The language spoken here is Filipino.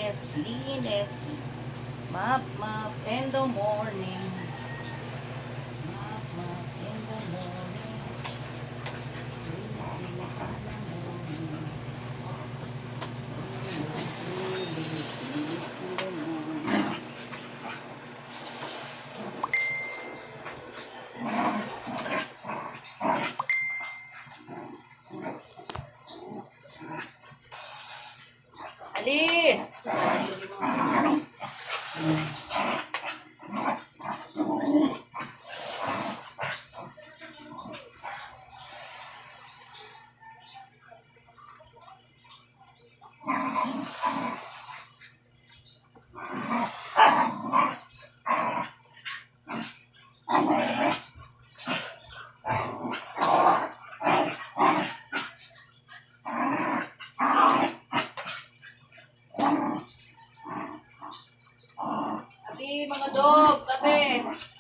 linis, linis. Mop, mop in the morning. Mop, mop in the morning. Linis, linis in the morning. Linis, linis in the morning. Alis! Tabi, mga dog, tabi.